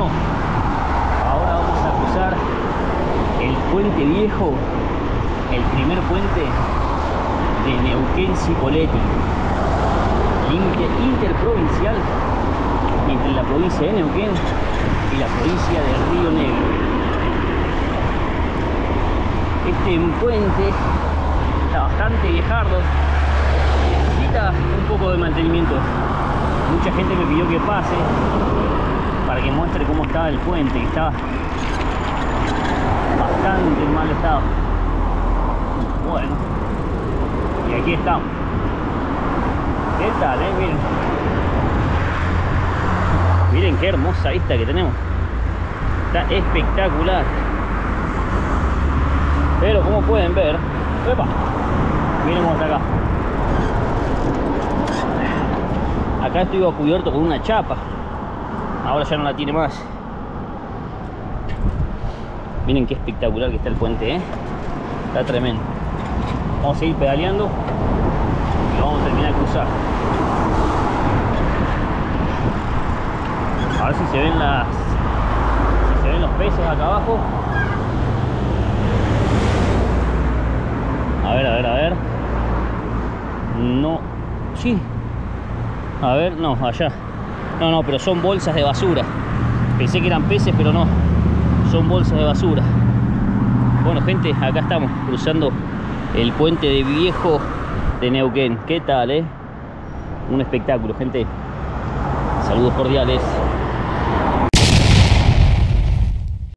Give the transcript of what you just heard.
Bueno, ahora vamos a cruzar el puente viejo, el primer puente de Neuquén-Cipolletti, límite interprovincial entre la provincia de Neuquén y la provincia de Río Negro. Este puente está bastante viejardo, necesita un poco de mantenimiento. Mucha gente me pidió que pase para que muestre cómo estaba el puente, que estaba bastante en mal estado. Bueno, y aquí estamos. ¿Qué tal, Miren. Miren qué hermosa vista que tenemos. Está espectacular. Pero como pueden ver, ¡epa! Miren cómo está acá. Acá estuvo cubierto con una chapa. Ahora ya no la tiene más. Miren qué espectacular que está el puente, Está tremendo. Vamos a seguir pedaleando y vamos a terminar de cruzar. A ver si se ven los peces acá abajo. A ver. No. Sí. A ver, no, allá. No, pero son bolsas de basura. Pensé que eran peces, pero no. Son bolsas de basura. Bueno, gente, acá estamos cruzando el puente de viejo de Neuquén. ¿Qué tal, Un espectáculo, gente. Saludos cordiales.